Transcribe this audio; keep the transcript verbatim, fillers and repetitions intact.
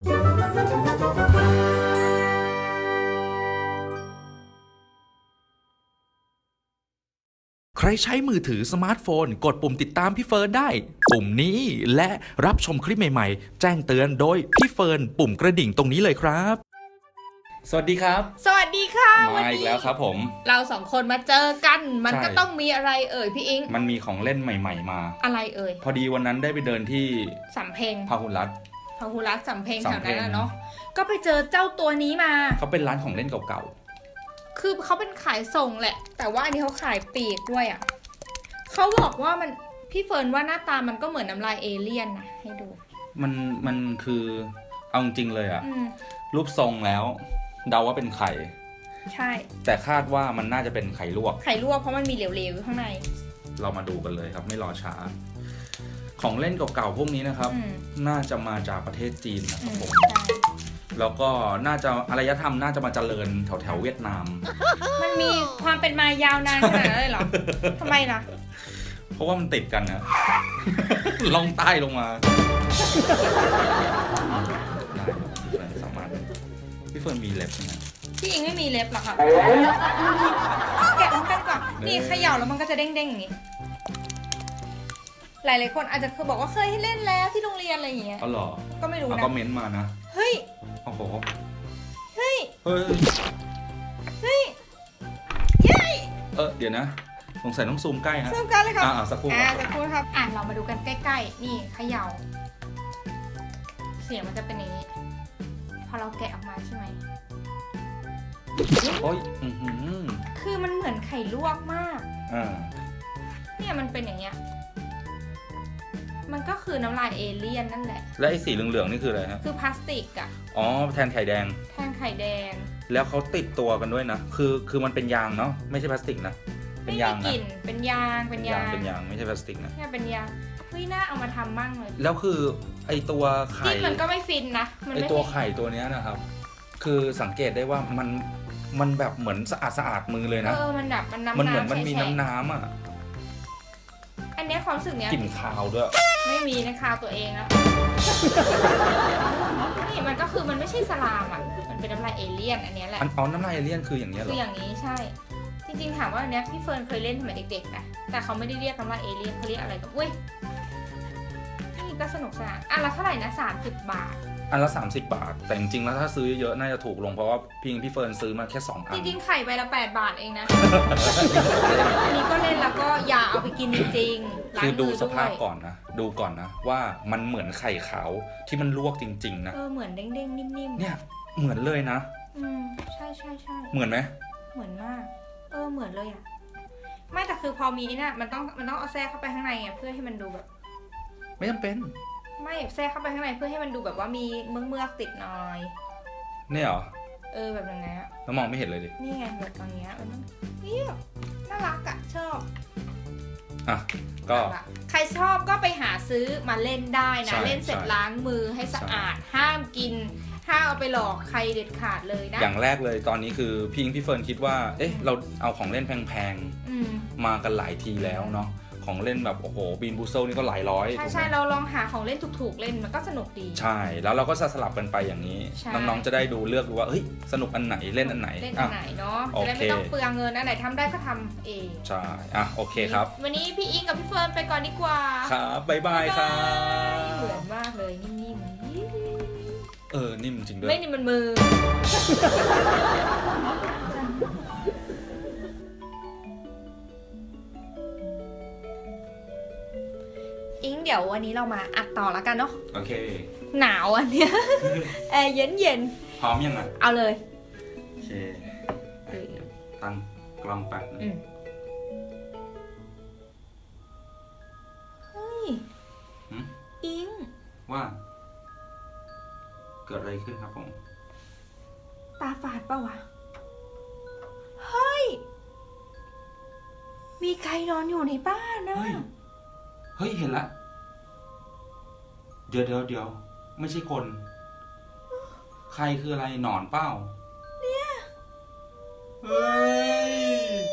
ใครใช้มือถือสมาร์ทโฟนกดปุ่มติดตามพี่เฟิร์นได้ปุ่มนี้และรับชมคลิปใหม่ๆแจ้งเตือนโดยพี่เฟิร์นปุ่มกระดิ่งตรงนี้เลยครับสวัสดีครับสวัสดีค่ะมาอีกแล้วครับผมเราสองคนมาเจอกันมันก็ต้องมีอะไรเอ่ยพี่อิงมันมีของเล่นใหม่ๆมาอะไรเอ่ยพอดีวันนั้นได้ไปเดินที่สำเพ็งพหุรัตน์พหุรัตน์สำเพ็งแถวนั้นนะเนาะก็ไปเจอเจ้าตัวนี้มาเขาเป็นร้านของเล่นเก่าๆคือเขาเป็นขายส่งแหละแต่ว่าอันนี้เขาขายปีกด้วยอ่ะเขาบอกว่ามันพี่เฟิร์นว่าหน้าตามันก็เหมือนน้ำลายเอเลี่ยนนะให้ดูมันมันคือเอาจริงเลยอะรูปทรงแล้วเดาว่าเป็นไข่ใช่แต่คาดว่ามันน่าจะเป็นไข่ลวกไข่ลวกเพราะมันมีเหลวๆอยู่ข้างในเรามาดูกันเลยครับไม่รอช้าของเล่นเก่าๆพวกนี้นะครับน่าจะมาจากประเทศจีนนะครับผมแล้วก็น่าจะอารยธรรมน่าจะมาเจริญแถวแถวเวียดนามมันมีความเป็นมายาวนานขนาดนั้นเลยเหรอทำไมล่ะเพราะว่ามันติดกันนะลงใต้ลงมาได้สามารถพี่เฟิร์นมีเล็บไหมพี่อิงไม่มีเล็บหรอคะแกะมันกันก่อนนี่เขย่าแล้วมันก็จะเด้งๆอย่างนี้หลายๆคนอาจจะเคยบอกว่าเคยให้เล่นแล้วที่โรงเรียนอะไรอย่างเงี้ยอ๋อเหรอก็ไม่รู้นะก็เม้นมานะเฮ้ยโอ้โหเฮ้ยเฮ้ยเฮ้ยเฮ้ยเออเดี๋ยวนะสงสัยต้องซูมใกล้ฮะซูมกันเลยครับอ่าสักครู่อ่าสักครู่ครับอ่ะเรามาดูกันใกล้ๆนี่เขย่าเสียงมันจะเป็นอย่างนี้พอเราแกะออกมาใช่ไหมโอ้ยคือมันเหมือนไข่ลวกมากอ่าเนี่ยมันเป็นอย่างเงี้ยมันก็คือน้ำลายเอเลี่ยนนั่นแหละและไอ้สีเหลืองๆนี่คืออะไรฮะคือพลาสติกอ่ะอ๋อแทนไข่แดงแทนไข่แดงแล้วเขาติดตัวกันด้วยนะคือคือมันเป็นยางเนาะไม่ใช่พลาสติกนะเป็นยางนะเป็นยางเป็นยางเป็นยางไม่ใช่พลาสติกนะเนี่ยเป็นยางเฮ้ยน่าเอามาทำมั่งเลยแล้วคือไอตัวไข่มันก็ไม่ฟินนะไอตัวไข่ตัวนี้นะครับคือสังเกตได้ว่ามันมันแบบเหมือนสะอาดสะอาดมือเลยนะเออมันแบบมันน้ำมันเหมือนมันมีน้ำน้ำอ่ะอันนี้ความรู้สึกเนี้ยกลิ่นคาวด้วยไม่มีนะคาวตัวเองนะนี่มันก็คือมันไม่ใช่สลามอ่ะมันเป็นน้ำลายเอเลี่ยนอันนี้แหละอ๋อน้ำลายเอเลี่ยนคืออย่างนี้เหรอคืออย่างนี้ใช่จริงๆถามว่าอันนี้พี่เฟิร์นเคยเล่นสมัยเด็กๆนะแต่เขาไม่ได้เรียกน้ำลายเอเลี่ยนเขาเรียกอะไรก็อุ้ยนี่ก็สนุกสนานอันละเท่าไหร่นะสามสิบบาทอันละสามสิบบาทแต่จริงๆแล้วถ้าซื้อเยอะน่าจะถูกลงเพราะว่าพี่พี่เฟิร์นซื้อมาแค่สองอันจริงๆไข่ใบละแปดบาทเองนะอันนี้ก็เล่นแล้วก็อย่าเอาไปกินจริงๆคือดูสภาพก่อนนะดูก่อนนะว่ามันเหมือนไข่ขาวที่มันลวกจริงๆนะเออเหมือนเด้งๆนิ่มๆเนี่ยเหมือนเลยนะอืมใช่ใช่ใช่เหมือนไหมเหมือนมากเออเหมือนเลยอ่ะไม่แต่คือพอมีน่ะมันต้องมันต้องเอาแทรกเข้าไปข้างในไงเพื่อให้มันดูแบบไม่จำเป็นไม่แทรกเข้าไปข้างในเพื่อให้มันดูแบบว่ามีเมือกเมือกติดหน่อยเนี่ยเหรอเออแบบอย่างเงี้ยแล้วมองไม่เห็นเลยดินี่ไงแบบตรงเนี้ยมันนี่น่ารักอะชอบอ่ะก็ใครชอบก็ไปหาซื้อมาเล่นได้นะเล่นเสร็จล้างมือให้สะอาดห้ามกินห้ามเอาไปหลอกใครเด็ดขาดเลยนะอย่างแรกเลยตอนนี้คือพี่อิงพี่เฟิร์นคิดว่าเอ๊ะเราเอาของเล่นแพงๆมากันหลายทีแล้วเนาะของเล่นแบบโอ้โหบีนบูเซลนี่ก็หลายร้อยใช่ใช่เราลองหาของเล่นถูกๆเล่นมันก็สนุกดีใช่แล้วเราก็สลับกันไปอย่างนี้น้องๆจะได้ดูเลือกดูว่าเฮ้ยสนุกอันไหนเล่นอันไหนเล่นอันไหนเนาะจะได้ไม่ต้องเปลืองเงินอันไหนทำได้ก็ทำเองใช่อ่ะโอเคครับวันนี้พี่อิงกับพี่เฟิร์นไปก่อนดีกว่าครับบ๊ายบายครับเหมือนมากเลยนิ่มๆเออนิ่มจริงด้วยไม่นิ่มมันมืออิงเดี๋ยววันนี้เรามาอัดต่อแล้วกันเนาะโอเคหนาวอันเนี้ยแอร์เย็นเย็นพร้อมยังไงเอาเลยโอเคตั้งกล้องแป๊บนึงเฮ้ยอิงว่าเกิดอะไรขึ้นครับผมตาฝาดเปล่าวะเฮ้ยมีใครนอนอยู่ในบ้านนะเฮ้ยเห็นละเดี๋ยวเดี๋ยวเดี๋ยวไม่ใช่คนใครคืออะไรหนอนเป้าเนี่ยเฮ้ย